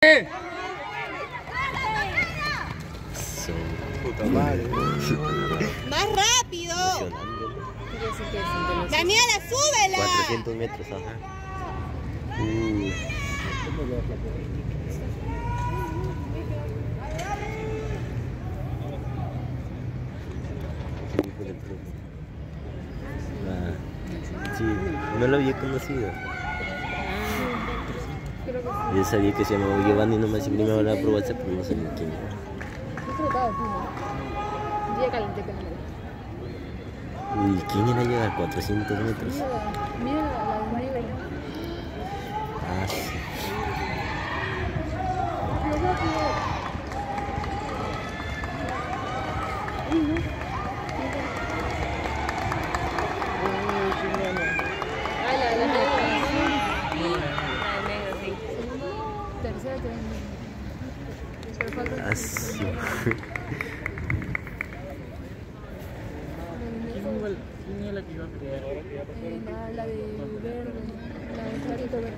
Puta madre. ¡Más rápido! ¡Daniela, súbela! 400 metros, ajá. Sí, no lo había conocido. Yo sabía que se llamaba Giovanni nomás y primero hablaba por WhatsApp, pero no sabía quién era. Uy, ¿quién era llegar 400 metros? Mira la de Maribel. Ah, sí. Ah, sí. ¿Quién es la que iba a pelear? La de verde, la de clarito verde.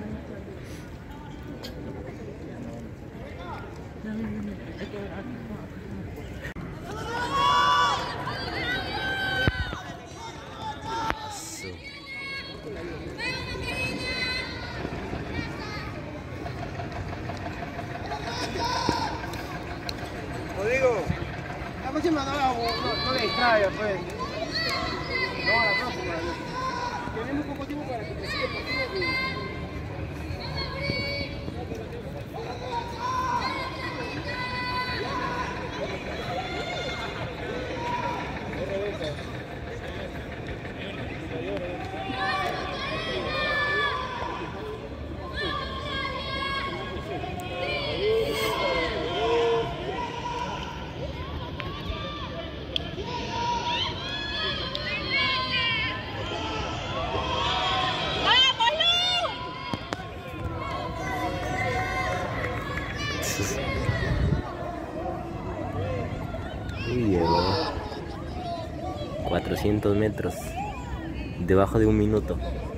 Rodrigo, la próxima no le distraiga, pues. No, la próxima. Tenemos poco tiempo para que te siga por ti. Uy, llegó 400 metros, debajo de un minuto.